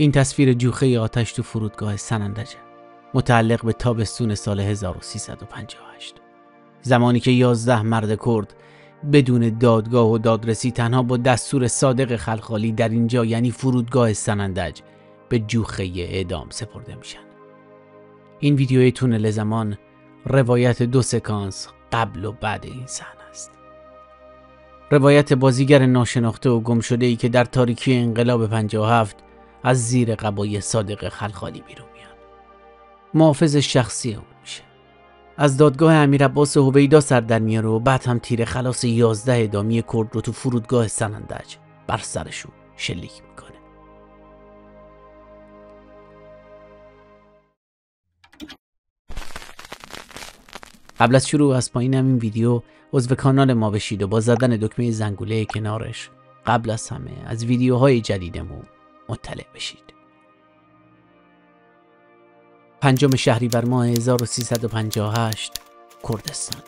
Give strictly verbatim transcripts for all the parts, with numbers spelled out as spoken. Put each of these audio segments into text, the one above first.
این تصویر جوخه آتش تو فرودگاه سنندجه، متعلق به تابستون سال هزار و سیصد و پنجاه و هشت. زمانی که یازده مرد کرد بدون دادگاه و دادرسی تنها با دستور صادق خلخالی در اینجا یعنی فرودگاه سنندج به جوخه اعدام سپرده میشن. این ویدیوی تونل زمان روایت دو سکانس قبل و بعد این صحنه است. روایت بازیگر ناشناخته و گمشده‌ای که در تاریکی انقلاب پنجاه و هفت از زیر قبای صادق خلخالی بیرون میاد. محافظ شخصی اون میشه. از دادگاه امیرعباس هویدا سر در میاره و بعد هم تیر خلاص یازده اعدامی کرد رو تو فرودگاه سنندج بر سرشون شلیک میکنه. قبل از شروع از پایین همین ویدیو عضو کانال ما بشید و با زدن دکمه زنگوله کنارش قبل از همه از ویدیوهای جدیدمون مطلع بشید. پنجم شهریور ماه هزار و سیصد و پنجاه و هشت کردستان.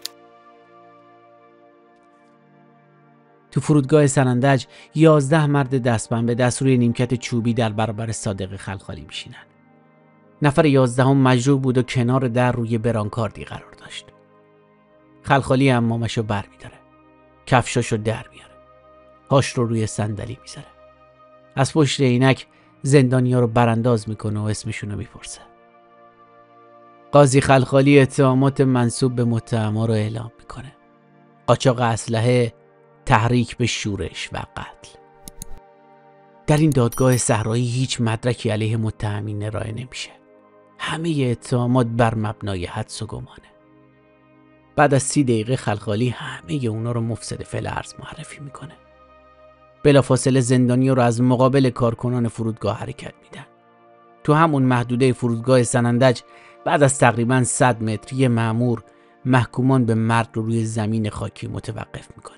تو فرودگاه سنندج یازده مرد دستبند به دست روی نیمکت چوبی در برابر صادق خلخالی میشینن. نفر یازدهم مجروح بود و کنار در روی برانکاردی قرار داشت. خلخالی عمامشو بر میداره. کفشاشو در میاره. پاش رو روی صندلی میذاره. از پشت عینک زندانیا رو برانداز میکنه و اسمشونو میپرسه. قاضی خلخالی اتهامات منسوب به متهما رو اعلام میکنه. قاچاق اسلحه، تحریک به شورش و قتل. در این دادگاه صحرایی هیچ مدرکی علیه متهمین ارائه نمیشه. همه اتهامات بر مبنای حدس و گمانه. بعد از سی دقیقه خلخالی همه اونا رو مفسد فعل ارض معرفی میکنه. بلافاصله زندانیا رو از مقابل کارکنان فرودگاه حرکت میدن. تو همون محدوده فرودگاه سنندج بعد از تقریباً صد متر یه مأمور محکومان به مرگ رو روی زمین خاکی متوقف میکنه.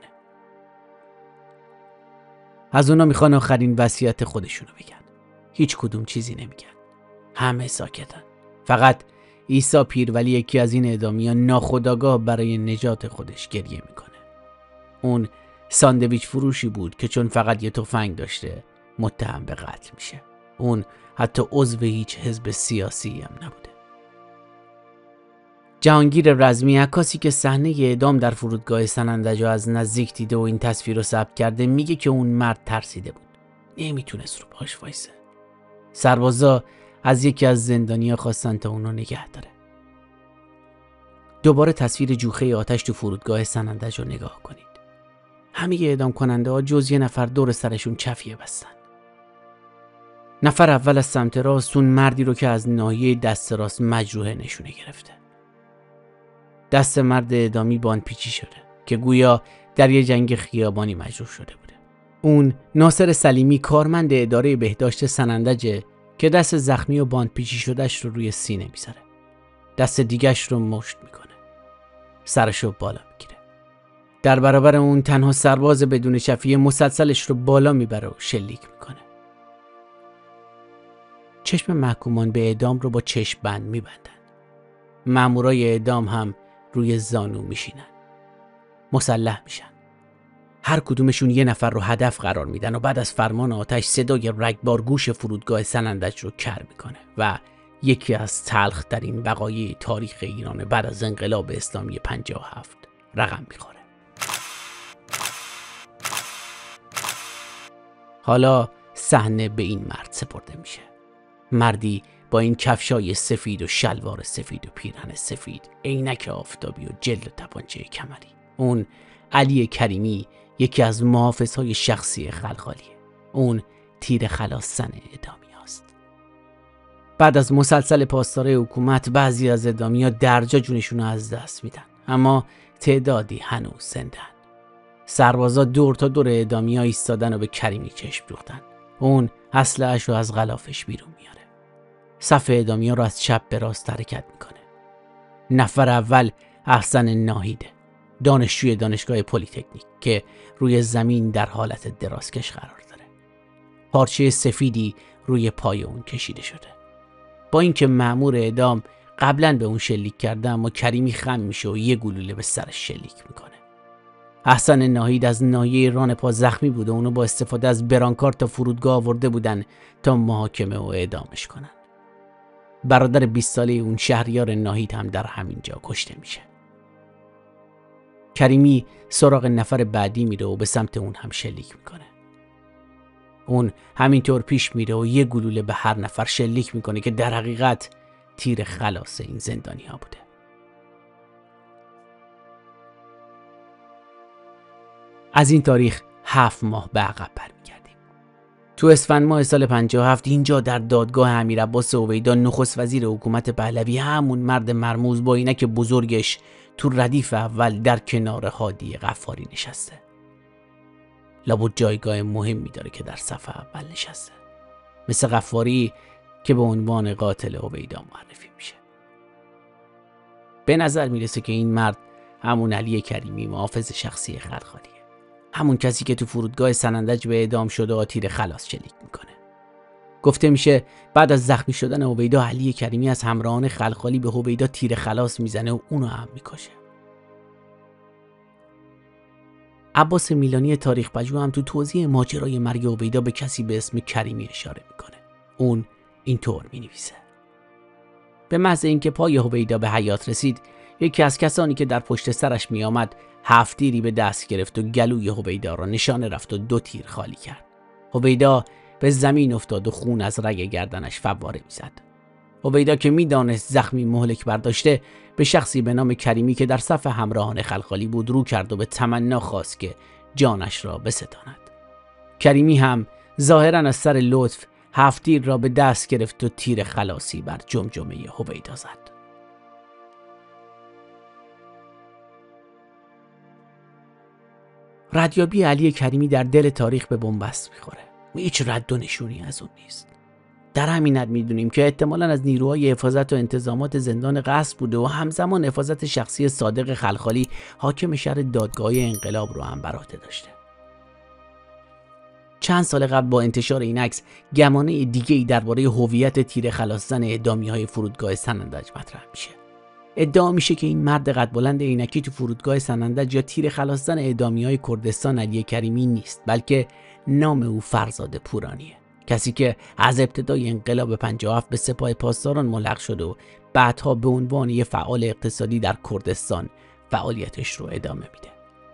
از اونا میخوان آخرین وصیت خودشونو بگن. هیچ کدوم چیزی نمیگن. همه ساکتن. فقط عیسی پیرولی یکی از این اعدامیان ناخودآگاه برای نجات خودش گریه میکنه. اون ساندویچ فروشی بود که چون فقط یه تفنگ داشته متهم به قتل میشه. اون حتی عضو هیچ حزب سیاسی هم نبوده. جهانگیر رزمی، عکاسی که صحنه اعدام در فرودگاه سنندج از نزدیک دیده و این تصویر رو ثبت کرده، میگه که اون مرد ترسیده بود. نمیتونست رو پاش وایسه. سربازا از یکی از زندانیا خواستن تا اونو نگه داره. دوباره تصویر جوخه آتش تو فرودگاه سنندج رو نگاه کنید. همه اعدام کننده ها جز یه نفر دور سرشون چفیه بستن. نفر اول از سمت راست اون مردی رو که از ناحیه دست راست مجروحه نشونه گرفته. دست مرد اعدامی باندپیچی شده که گویا در یه جنگ خیابانی مجروح شده بوده. اون ناصر سلیمی، کارمند اداره بهداشت سنندجه که دست زخمی و باندپیچی شدهش رو روی سینه میذاره. دست دیگش رو مشت میکنه. سرشو بالا میگیره. در برابر اون تنها سرباز بدون شفیه مسلسلش رو بالا میبره و شلیک میکنه. چشم محکومان به اعدام رو با چشم بند میبندن. مامورای اعدام هم روی زانو میشینن. مسلح میشن. هر کدومشون یه نفر رو هدف قرار میدن و بعد از فرمان آتش صدای رگبار گوش فرودگاه سنندج رو کر میکنه و یکی از تلخ در این وقایع تاریخ ایران بعد از انقلاب اسلامی پنجاه و هفت رقم میخوره. حالا صحنه به این مرد سپرده میشه. مردی با این کفشای سفید و شلوار سفید و پیرهن سفید، عینک آفتابی و جلد و تپانچه کمری. اون علی کریمی، یکی از محافظهای شخصی خلخالیه. اون تیر خلاص زن اعدامی هست. بعد از مسلسل پاسدارای حکومت بعضی از اعدامیا درجا جونشون رو از دست میدن، اما تعدادی هنوز زندن. سربازا دور تا دور اعدامیا ایستادن و به کریمی چشم دوختن. اون اسلحه‌اش رو از غلافش بیرون میاره. صف اعدامیا رو از چپ به راست حرکت میکنه. نفر اول احسن ناهیده، دانشجوی دانشگاه پلی‌تکنیک که روی زمین در حالت درازکش قرار داره. پارچه سفیدی روی پای اون کشیده شده. با اینکه مأمور اعدام قبلا به اون شلیک کرده، اما کریمی خم میشه و یه گلوله به سرش شلیک میکنه. احسن ناهید از ناحیه رانپا زخمی بود و اونو با استفاده از برانکار تا فرودگاه آورده بودن تا محاکمه و اعدامش کنن. برادر بیست ساله اون شهریار ناهید هم در همین جا کشته میشه. کریمی سراغ نفر بعدی میره و به سمت اون هم شلیک میکنه. اون همینطور پیش میره و یه گلوله به هر نفر شلیک میکنه که در حقیقت تیر خلاص این زندانی ها بوده. از این تاریخ هفت ماه به عقب برمیگردیم. تو اسفند ماه سال پنجاه و هفت اینجا در دادگاه امیرعباس هویدا نخست وزیر حکومت پهلوی، همون مرد مرموز با عینک بزرگش، تو ردیف اول در کنار هادی غفاری نشسته. لابد جایگاه مهمی داره که در صف اول نشسته، مثل غفاری که به عنوان قاتل هویدا معرفی میشه. به نظر میرسه که این مرد همون علی کریمی، محافظ شخصی خلخالیه، همون کسی که تو فرودگاه سنندج به اعدام شده و تیر خلاص شلیک میکنه. گفته میشه بعد از زخمی شدن هویدا، علی کریمی از همراهان خلخالی به هویدا تیر خلاص میزنه و اونو هم میکشه. عباس میلانی تاریخ پژوه هم تو توضیح ماجرای مرگ هویدا به کسی به اسم کریمی اشاره میکنه. اون اینطور مینویسه: به محض اینکه پای هویدا به حیات رسید، یکی از کسانی که در پشت سرش میآمد هفت تیری به دست گرفت و گلوی هویدا را نشانه رفت و دو تیر خالی کرد. هویدا به زمین افتاد و خون از رگ گردنش فواره میزد. هویدا که میدانست زخمی مهلک برداشته، به شخصی به نام کریمی که در صف همراهان خلخالی بود رو کرد و به تمنا خواست که جانش را بستاند. کریمی هم ظاهراً از سر لطف هفت تیر را به دست گرفت و تیر خلاصی بر جمجمه هویدا زد. ردیابی علی کریمی در دل تاریخ به بنبست میخوره و هیچ رد و نشونی از اون نیست. در همین حد میدونیم که احتمالاً از نیروهای حفاظت و انتظامات زندان قصر بوده و همزمان حفاظت شخصی صادق خلخالی، حاکم شهر دادگاه انقلاب، رو هم بر عهده داشته. چند سال قبل با انتشار این عکس، گمانه دیگه‌ای درباره هویت تیر خلاص زن اعدامی‌های فرودگاه سنندج مطرح میشه. ادعا میشه که این مرد قد بلند عینکی تو فرودگاه سنندج یا تیر خلاص زن اعدامی‌های کردستان علی کریمی نیست، بلکه نام او فرزاد پورانیه، کسی که از ابتدای انقلاب پنجاه و هفت به سپاه پاسداران ملحق شده و بعدها به عنوان یک فعال اقتصادی در کردستان فعالیتش رو ادامه میده.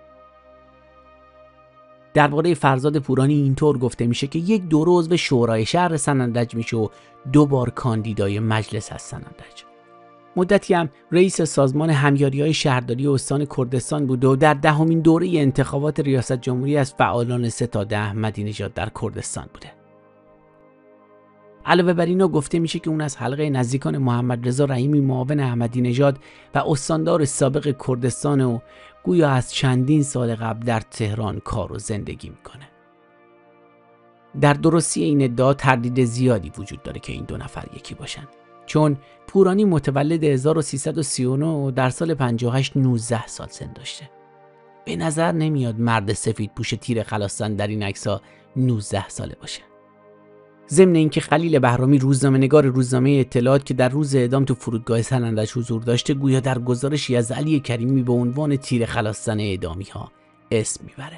درباره فرزاد پورانی اینطور گفته میشه که یک دو روز به شورای شهر سنندج میشه و دو بار کاندیدای مجلس از سنندج. مدتی هم رئیس سازمان همیاری‌های شهرداری استان کردستان بود و در دهمین دوره انتخابات ریاست جمهوری از فعالان ستاد احمدی نژاد در کردستان بوده. علاوه بر اینو گفته میشه که اون از حلقه نزدیکان محمد رضا رحیمی، معاون احمدی نژاد و استاندار سابق کردستان، و گویا از چندین سال قبل در تهران کار و زندگی میکنه. در درستی این ادعا تردید زیادی وجود داره که این دو نفر یکی باشن، چون پورانی متولد هزار و سیصد و سی و نه و در سال پنجاه و هشت نوزده سال سن داشته. به نظر نمیاد مرد سفید پوش تیر خلاص زن در این عکس‌ها نوزده ساله باشه. ضمن اینکه خلیل بهرامی، روزنامه‌نگار روزنامه اطلاعات که در روز اعدام تو فرودگاه سنندج حضور داشته، گویا در گزارشی از علی کریمی به عنوان تیر خلاص زن اعدامی‌ها اسم میبره.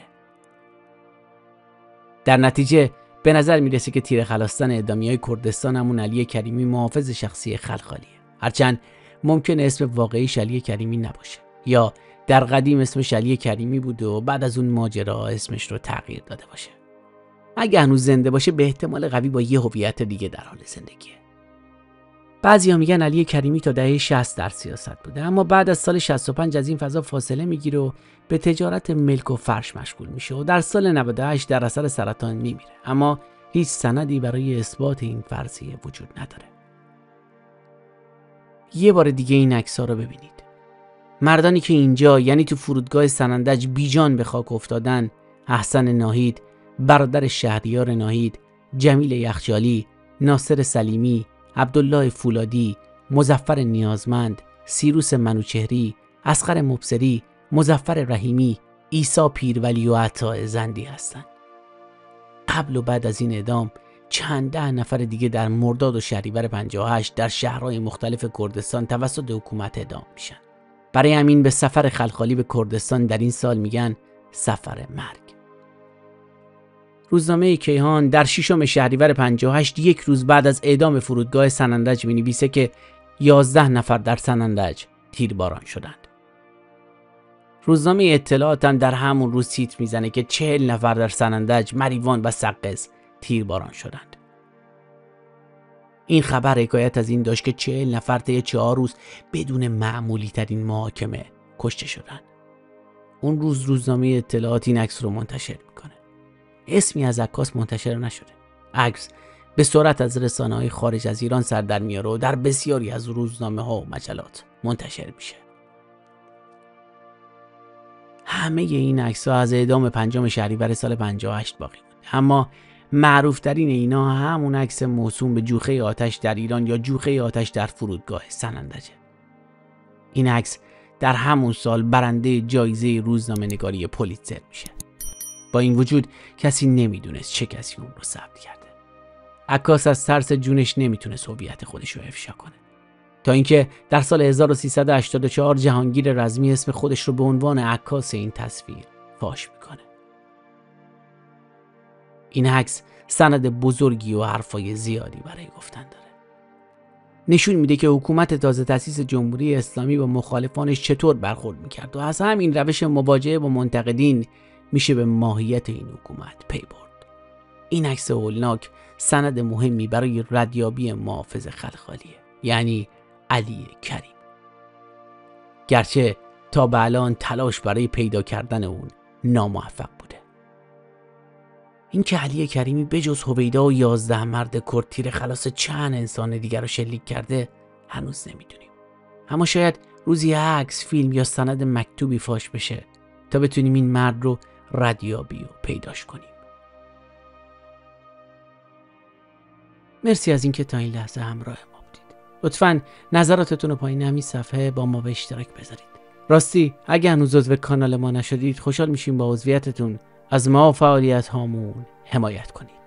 در نتیجه به نظر میرسه که تیر خلاص زن اعدامی‌های کردستان همون علی کریمی، محافظ شخصی خلخالیه، هرچند ممکنه اسم واقعیش علی کریمی نباشه، یا در قدیم اسمش علی کریمی بوده و بعد از اون ماجرا اسمش رو تغییر داده باشه. اگه هنوز زنده باشه، به احتمال قوی با یه هویت دیگه در حال زندگیه. بعضیا میگن علی کریمی تا دهه شصت در سیاست بوده، اما بعد از سال شصت و پنج از این فضا فاصله میگیره و به تجارت ملک و فرش مشغول میشه و در سال نود و هشت در اثر سرطان میمیره، اما هیچ سندی برای اثبات این فرضیه وجود نداره. یه بار دیگه این عکس‌ها رو ببینید. مردانی که اینجا، یعنی تو فرودگاه سنندج، بیجان به خاک افتادن: احسن ناهید، برادر شهریار ناهید، جمیل یخچالی، ناصر سلیمی، عبدالله فولادی، مظفر نیازمند، سیروس منوچهری، اصغر مبصری، مظفر رحیمی، عیسی پیرولی و عطا زندی هستند. قبل و بعد از این اعدام چند ده نفر دیگه در مرداد و شهریور پنجاه و هشت در شهرهای مختلف کردستان توسط حکومت اعدام میشن. برای همین به سفر خلخالی به کردستان در این سال میگن سفر مرگ. روزنامه کیهان در ششم شهریور پنجاه و هشت، یک روز بعد از اعدام فرودگاه سنندج، می‌نویسه که یازده نفر در سنندج تیرباران شدند. روزنامه اطلاعات هم در همون روز تیتر میزنه که چهل نفر در سنندج، مریوان و سقز تیرباران شدند. این خبر حکایت از این داشت که چهل نفر طی چهار روز بدون معمولی ترین محاکمه کشته شدند. اون روز روزنامه اطلاعات این عکس رو منتشر میکنه. اسمی از عکاس منتشر نشده. عکس به سرعت از رسانه‌های خارج از ایران سر در میاره و در بسیاری از روزنامه‌ها و مجلات منتشر میشه. همه این عکس‌ها از اعدام پنجم شهریور سال پنجاه و هشت باقی بود. اما معروف ترین اینا همون عکس موسوم به جوخه آتش در ایران یا جوخه آتش در فرودگاه سنندجه. این عکس در همون سال برنده جایزه روزنامه‌نگاری پولیتزر میشه. با این وجود کسی نمیدونست چه کسی اون رو ثبت کرده. عکاس از ترس جونش نمیتونست هویت خودش رو افشا کنه. تا اینکه در سال هزار و سیصد و هشتاد و چهار جهانگیر رزمی اسم خودش رو به عنوان عکاس این تصویر فاش میکنه. این عکس سند بزرگی و حرفای زیادی برای گفتن داره. نشون میده که حکومت تازه تأسیس جمهوری اسلامی با مخالفانش چطور برخورد میکرد و از همین روش مواجهه با منتقدین میشه به ماهیت این حکومت پی برد. این عکس هولناک سند مهمی برای ردیابی محافظ خلخالیه، یعنی علی کریم. گرچه تا به الان تلاش برای پیدا کردن اون ناموفق بوده. این که علی کریمی بجز هویدا و یازده مرد کرد تیر خلاص چند انسان دیگر رو شلیک کرده هنوز نمیدونیم. اما شاید روزی عکس، فیلم یا سند مکتوبی فاش بشه تا بتونیم این مرد رو ردیابی و پیداش کنیم. مرسی از اینکه تا این لحظه همراه ما بودید. لطفاً نظراتتون رو پایین همین صفحه با ما به اشتراک بذارید. راستی اگه هنوز عضو کانال ما نشدید خوشحال میشیم با عضویتتون از ما و فعالیت هامون حمایت کنید.